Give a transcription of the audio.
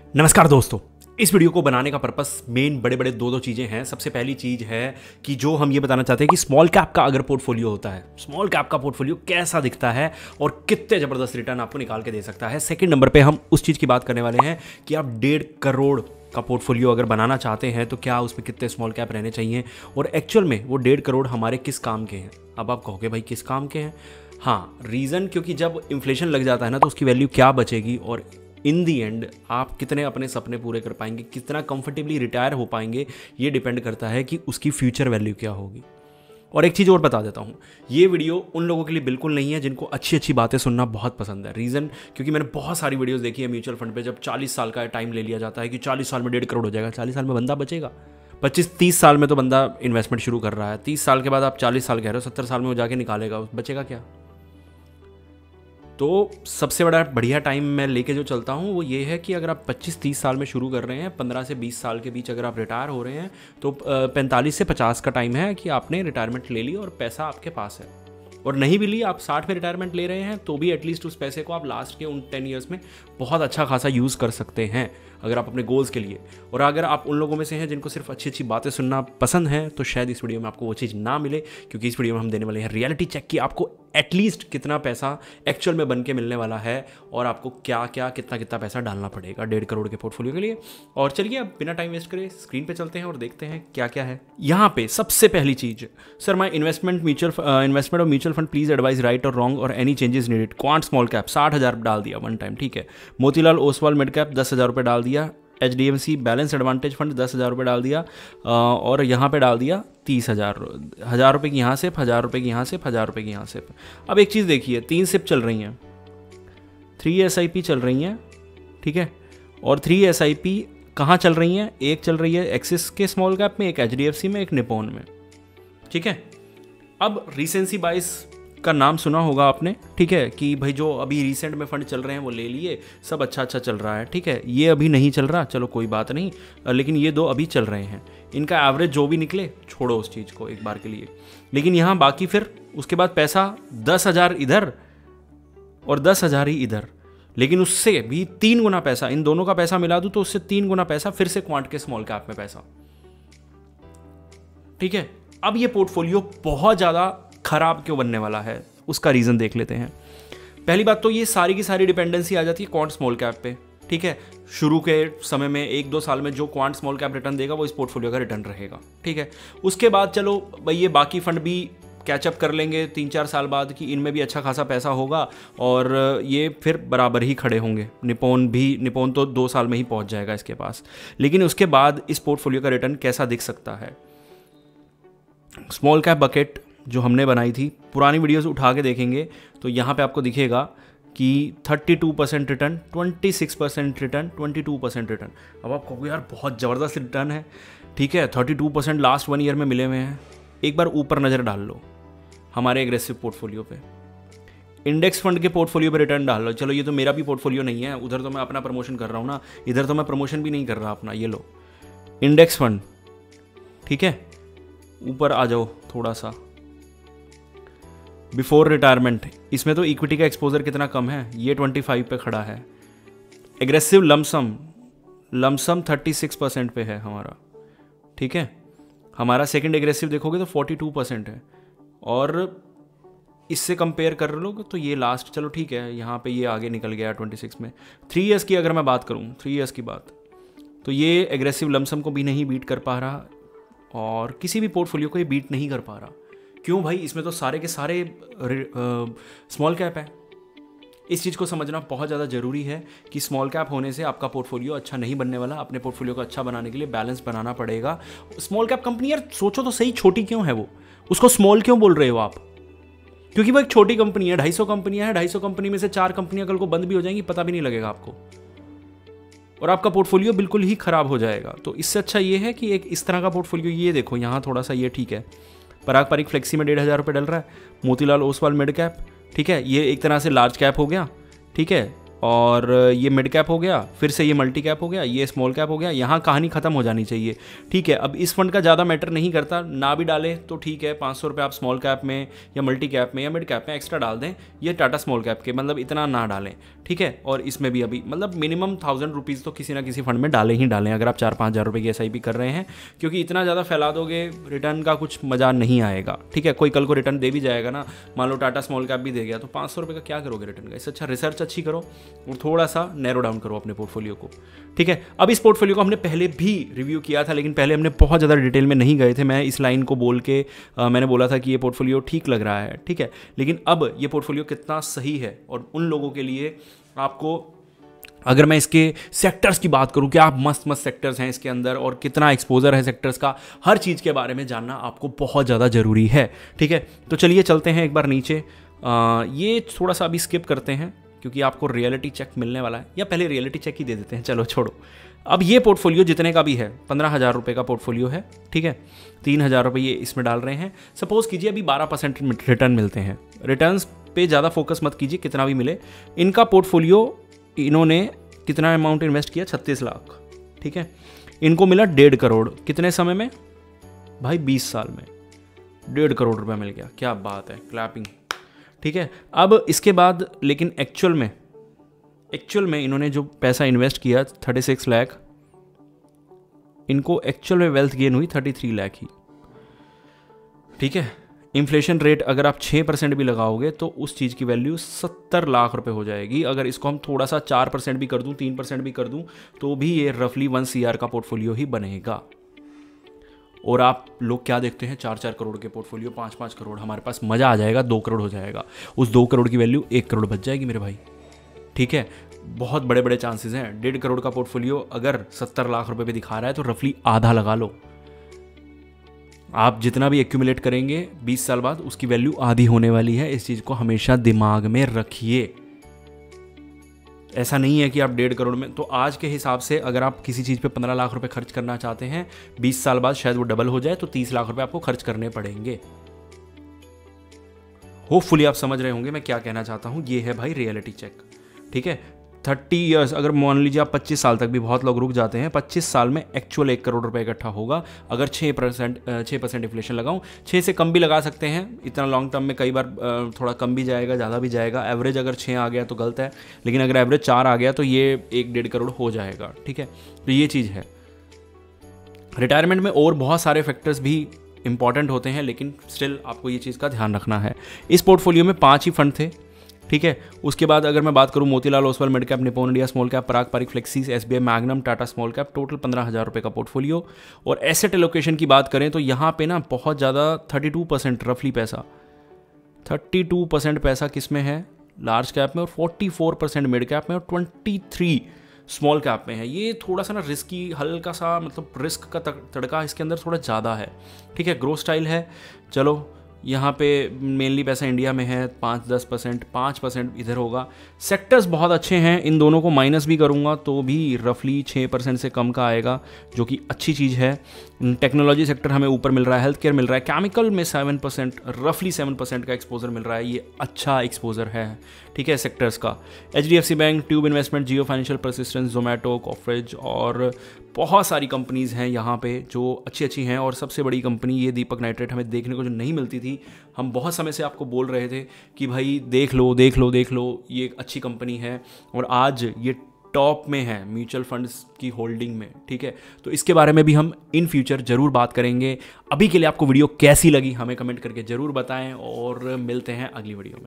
नमस्कार दोस्तों। इस वीडियो को बनाने का पर्पस मेन बड़े दो चीज़ें हैं। सबसे पहली चीज़ है कि जो हम ये बताना चाहते हैं कि स्मॉल कैप का अगर पोर्टफोलियो होता है, स्मॉल कैप का पोर्टफोलियो कैसा दिखता है और कितने ज़बरदस्त रिटर्न आपको निकाल के दे सकता है। सेकंड नंबर पे हम उस चीज़ की बात करने वाले हैं कि आप 1.5 करोड़ का पोर्टफोलियो अगर बनाना चाहते हैं तो क्या उसमें कितने स्मॉल कैप रहने चाहिए और एक्चुअल में वो 1.5 करोड़ हमारे किस काम के हैं। अब आप कहोगे भाई किस काम के हैं? हाँ, रीज़न क्योंकि जब इन्फ्लेशन लग जाता है ना तो उसकी वैल्यू क्या बचेगी और इन दी एंड आप कितने अपने सपने पूरे कर पाएंगे, कितना कंफर्टेबली रिटायर हो पाएंगे, ये डिपेंड करता है कि उसकी फ्यूचर वैल्यू क्या होगी। और एक चीज़ और बता देता हूँ, ये वीडियो उन लोगों के लिए बिल्कुल नहीं है जिनको अच्छी अच्छी बातें सुनना बहुत पसंद है। रीज़न क्योंकि मैंने बहुत सारी वीडियोस देखी है म्यूचुअल फंड पे, जब 40 साल का टाइम ले लिया जाता है कि 40 साल में 1.5 करोड़ हो जाएगा। 40 साल में बंदा बचेगा? 25-30 साल में तो बंदा इन्वेस्टमेंट शुरू कर रहा है, 30 साल के बाद आप 40 साल कह रहे हो, 70 साल में वो जाके निकालेगा, बचेगा क्या? तो सबसे बढ़िया टाइम मैं लेके जो चलता हूँ वो ये है कि अगर आप 25-30 साल में शुरू कर रहे हैं, 15 से 20 साल के बीच अगर आप रिटायर हो रहे हैं तो 45 से 50 का टाइम है कि आपने रिटायरमेंट ले ली और पैसा आपके पास है। और नहीं भी ली, आप 60 में रिटायरमेंट ले रहे हैं तो भी एटलीस्ट उस पैसे को आप लास्ट के उन 10 ईयर्स में बहुत अच्छा खासा यूज़ कर सकते हैं अगर आप अपने गोल्स के लिए। और अगर आप उन लोगों में से हैं जिनको सिर्फ अच्छी अच्छी बातें सुनना पसंद है तो शायद इस वीडियो में आपको वो चीज़ ना मिले, क्योंकि इस वीडियो में हम देने वाले हैं रियलिटी चेक कि आपको एटलीस्ट कितना पैसा एक्चुअल में बन के मिलने वाला है और आपको क्या क्या कितना पैसा डालना पड़ेगा 1.5 करोड़ के पोर्टफोलियो के लिए। और चलिए अब बिना टाइम वेस्ट करे स्क्रीन पे चलते हैं और देखते हैं क्या क्या है यहाँ पे। सबसे पहली चीज, sir my investment of mutual fund please advise right और रॉन्ग और any changes needed. Quant small cap 60,000 डाल दिया वन टाइम, ठीक है। मोतीलाल ओसवाल मिड कैप 10,000 रुपये डाल दिया। HDFC बैलेंस एडवांटेज फंड 10,000 रुपये डाल दिया और यहाँ पे डाल दिया 30,000। 1,000 रुपये की यहाँ से, 1,000 रुपये की यहाँ से, 1,000 रुपये की यहाँ से। अब एक चीज़ देखिए, 3 सिप चल रही हैं, 3 SIP चल रही हैं, ठीक है। और 3 SIP कहाँ चल रही हैं? एक चल रही है एक्सिस के स्मॉल कैप में, एक HDFC में, एक निपॉन में, ठीक है। अब रीसेंसी बाइस का नाम सुना होगा आपने, ठीक है, कि भाई जो अभी रिसेंट में फंड चल रहे हैं वो ले लिए, सब अच्छा चल रहा है, ठीक है। ये अभी नहीं चल रहा, चलो कोई बात नहीं, लेकिन ये दो अभी चल रहे हैं। इनका एवरेज जो भी निकले छोड़ो उस चीज़ को एक बार के लिए। लेकिन यहाँ बाकी फिर उसके बाद पैसा 10,000 इधर और 10,000 ही इधर, लेकिन उससे भी 3 गुना पैसा, इन दोनों का पैसा मिला दूँ तो उससे 3 गुना पैसा फिर से क्वांट के स्मॉल कैप में पैसा, ठीक है। अब ये पोर्टफोलियो बहुत ज़्यादा खराब क्यों बनने वाला है उसका रीज़न देख लेते हैं। पहली बात तो ये सारी की सारी डिपेंडेंसी आ जाती है क्वांट स्मॉल कैप पे, ठीक है। शुरू के समय में 1-2 साल में जो क्वांट स्मॉल कैप रिटर्न देगा वो इस पोर्टफोलियो का रिटर्न रहेगा, ठीक है। उसके बाद चलो भाई ये बाकी फंड भी कैचअप कर लेंगे 3-4 साल बाद कि इनमें भी अच्छा खासा पैसा होगा और ये फिर बराबर ही खड़े होंगे। निपॉन तो 2 साल में ही पहुंच जाएगा इसके पास। लेकिन उसके बाद इस पोर्टफोलियो का रिटर्न कैसा दिख सकता है? स्मॉल कैप बकेट जो हमने बनाई थी, पुरानी वीडियोस उठा के देखेंगे तो यहाँ पे आपको दिखेगा कि 32% रिटर्न, 26% रिटर्न, 22% रिटर्न। अब आप कहोगे यार बहुत ज़बरदस्त रिटर्न है, ठीक है। 32% लास्ट 1 ईयर में मिले हुए हैं। एक बार ऊपर नज़र डाल लो हमारे एग्रेसिव पोर्टफोलियो पे, इंडेक्स फंड के पोर्टफोलियो पे रिटर्न डाल लो। चलो ये तो मेरा भी पोर्टफोलियो नहीं है, उधर तो मैं अपना प्रमोशन कर रहा हूँ ना, इधर तो मैं प्रमोशन भी नहीं कर रहा अपना। ये लो इंडेक्स फंड, ठीक है। ऊपर आ जाओ थोड़ा सा, बिफोर रिटायरमेंट, इसमें तो इक्विटी का एक्सपोजर कितना कम है, ये 25 पे खड़ा है। एग्रेसिव लमसम 36% पे है हमारा, ठीक है। हमारा सेकंड एग्रेसिव देखोगे तो 42% है और इससे कंपेयर कर लो तो ये लास्ट, चलो ठीक है, यहाँ पे ये आगे निकल गया 26 में। 3 ईयर्स की अगर मैं बात करूँ, 3 ईयर्स की बात, तो ये एग्रेसिव लमसम को भी नहीं बीट कर पा रहा और किसी भी पोर्टफोलियो को ये बीट नहीं कर पा रहा। क्यों भाई? इसमें तो सारे के सारे स्मॉल कैप है। इस चीज़ को समझना बहुत ज़्यादा ज़रूरी है कि स्मॉल कैप होने से आपका पोर्टफोलियो अच्छा नहीं बनने वाला। अपने पोर्टफोलियो को अच्छा बनाने के लिए बैलेंस बनाना पड़ेगा। स्मॉल कैप कंपनी, यार सोचो तो सही, छोटी क्यों है वो? उसको स्मॉल क्यों बोल रहे हो आप? क्योंकि वो एक छोटी कंपनी है। 250 कंपनियां हैं, 250 कंपनी में से 4 कंपनियां कल को बंद भी हो जाएंगी, पता भी नहीं लगेगा आपको, और आपका पोर्टफोलियो बिल्कुल ही खराब हो जाएगा। तो इससे अच्छा ये है कि एक इस तरह का पोर्टफोलियो, ये देखो यहाँ थोड़ा सा ये ठीक है, पराग पारिक फ्लेक्सी में 1,500 रुपये डल रहा है। मोतीलाल ओसवाल मिड कैप, ठीक है, ये एक तरह से लार्ज कैप हो गया, ठीक है। और ये मिड कैप हो गया, फिर से ये मल्टी कैप हो गया, ये स्मॉल कैप हो गया, यहाँ कहानी ख़त्म हो जानी चाहिए। ठीक है, अब इस फंड का ज़्यादा मैटर नहीं करता, ना भी डाले तो ठीक है, 500 रुपये आप स्मॉल कैप में या मल्टी कैप में या मिड कैप में एक्स्ट्रा डाल दें, ये टाटा स्मॉल कैप के, मतलब इतना ना डालें। ठीक है, और इसमें भी अभी मतलब मिनिमम 1000 रुपीज़ तो किसी ना किसी फंड में डालें ही डालें, अगर आप 4-5 हज़ार रुपये की SIP कर रहे हैं, क्योंकि इतना ज़्यादा फैला दोगे रिटर्न का कुछ मज़ा नहीं आएगा। ठीक है, कोई कल को रिटर्न दे भी जाएगा ना, मान लो टाटा स्मॉल कैप भी दे गया, तो 500 रुपये का क्या करोगे रिटर्न का? इससे अच्छा रिसर्च अच्छी करो और थोड़ा सा नैरो डाउन करो अपने पोर्टफोलियो को। ठीक है, अब इस पोर्टफोलियो को हमने पहले भी रिव्यू किया था, लेकिन पहले हमने बहुत ज़्यादा डिटेल में नहीं गए थे। मैं इस लाइन को बोल के मैंने बोला था कि ये पोर्टफोलियो ठीक लग रहा है। ठीक है, लेकिन अब ये पोर्टफोलियो कितना सही है, और उन लोगों के लिए आपको, अगर मैं इसके सेक्टर्स की बात करूं, क्या आप मस्त मस्त सेक्टर्स हैं इसके अंदर और कितना एक्सपोजर है सेक्टर्स का, हर चीज़ के बारे में जानना आपको बहुत ज़्यादा ज़रूरी है। ठीक है, तो चलिए चलते हैं एक बार नीचे। ये थोड़ा सा अभी स्किप करते हैं क्योंकि आपको रियलिटी चेक मिलने वाला है, या पहले रियलिटी चेक ही दे देते हैं, चलो छोड़ो। अब ये पोर्टफोलियो जितने का भी है, 15,000 रुपये का पोर्टफोलियो है। ठीक है, 3,000 रुपये ये इसमें डाल रहे हैं। सपोज़ कीजिए अभी 12% रिटर्न मिलते हैं, रिटर्न्स पे ज़्यादा फोकस मत कीजिए, कितना भी मिले। इनका पोर्टफोलियो, इन्होंने कितना अमाउंट इन्वेस्ट किया? 36 लाख। ठीक है, इनको मिला 1.5 करोड़, कितने समय में भाई? 20 साल में 1.5 करोड़ रुपए मिल गया, क्या बात है, क्लैपिंग। ठीक है, अब इसके बाद लेकिन एक्चुअल में इन्होंने जो पैसा इन्वेस्ट किया 36 लाख, इनको एक्चुअल में वेल्थ गेन हुई 33 लाख ही। ठीक है, इन्फ्लेशन रेट अगर आप 6% भी लगाओगे तो उस चीज़ की वैल्यू 70 लाख रुपए हो जाएगी। अगर इसको हम थोड़ा सा 4% भी कर दूं, 3% भी कर दूं, तो भी ये रफली 1 CR का पोर्टफोलियो ही बनेगा। और आप लोग क्या देखते हैं, 4-4 करोड़ के पोर्टफोलियो, 5-5 करोड़, हमारे पास मज़ा आ जाएगा, 2 करोड़ हो जाएगा। उस 2 करोड़ की वैल्यू 1 करोड़ बच जाएगी मेरे भाई। ठीक है, बहुत बड़े बड़े चांसेस हैं। 1.5 करोड़ का पोर्टफोलियो अगर 70 लाख रुपए पे दिखा रहा है तो रफली आधा लगा लो। आप जितना भी एक्यूमुलेट करेंगे 20 साल बाद, उसकी वैल्यू आधी होने वाली है। इस चीज़ को हमेशा दिमाग में रखिए। ऐसा नहीं है कि आप 1.5 करोड़ में, तो आज के हिसाब से अगर आप किसी चीज़ पे 15 लाख रुपए खर्च करना चाहते हैं, 20 साल बाद शायद वो डबल हो जाए, तो 30 लाख रुपए आपको खर्च करने पड़ेंगे। होपफुली आप समझ रहे होंगे मैं क्या कहना चाहता हूँ। ये है भाई रियलिटी चेक। ठीक है, 30 ईयर्स, अगर मान लीजिए आप 25 साल तक भी, बहुत लोग रुक जाते हैं, 25 साल में एक्चुअल 1 करोड़ रुपए इकट्ठा होगा। अगर 6% इन्फ्लेशन लगाऊं, 6 से कम भी लगा सकते हैं, इतना लॉन्ग टर्म में कई बार थोड़ा कम भी जाएगा, ज़्यादा भी जाएगा। एवरेज अगर 6 आ गया तो गलत है, लेकिन अगर एवरेज 4 आ गया तो ये 1-1.5 करोड़ हो जाएगा। ठीक है, तो ये चीज़ है। रिटायरमेंट में और बहुत सारे फैक्टर्स भी इंपॉर्टेंट होते हैं, लेकिन स्टिल आपको ये चीज़ का ध्यान रखना है। इस पोर्टफोलियो में 5 ही फंड थे। ठीक है, उसके बाद अगर मैं बात करूं, Motilal Oswal mid cap, Nippon India small cap, Parag Parikh flexi, SBI Magnum, Tata small cap, total 15,000 रुपये का पोर्टफोलियो। और एसेट एलोकेशन की बात करें तो यहाँ पे ना बहुत ज़्यादा 32% रफली पैसा, 32% पैसा किस में है? लार्ज कैप में, और 44% मिड कैप में, और 23 स्मॉल कैप में है। ये थोड़ा सा ना रिस्की, हल्का सा, मतलब रिस्क का तड़का इसके अंदर थोड़ा ज़्यादा है। ठीक है, ग्रोथ स्टाइल है। चलो, यहाँ पे मेनली पैसा इंडिया में है, 5-10%, 5% इधर होगा। सेक्टर्स बहुत अच्छे हैं, इन दोनों को माइनस भी करूँगा तो भी रफली 6% से कम का आएगा, जो कि अच्छी चीज़ है। टेक्नोलॉजी सेक्टर हमें ऊपर मिल रहा है, हेल्थ केयर मिल रहा है, केमिकल में 7%, रफली 7% का एक्सपोजर मिल रहा है, ये अच्छा एक्सपोजर है। ठीक है, सेक्टर्स का HDFC bank, tube investment, Jio financial persistence, Zomato, Coforge, और बहुत सारी कंपनीज़ हैं यहाँ पे जो अच्छी अच्छी हैं। और सबसे बड़ी कंपनी ये दीपक नाइट्रेट, हमें देखने को जो नहीं मिलती थी, हम बहुत समय से आपको बोल रहे थे कि भाई देख लो देख लो देख लो, ये एक अच्छी कंपनी है, और आज ये टॉप में है म्यूचुअल फंड्स की होल्डिंग में। ठीक है, तो इसके बारे में भी हम इन फ्यूचर ज़रूर बात करेंगे। अभी के लिए आपको वीडियो कैसी लगी हमें कमेंट करके ज़रूर बताएं, और मिलते हैं अगली वीडियो में।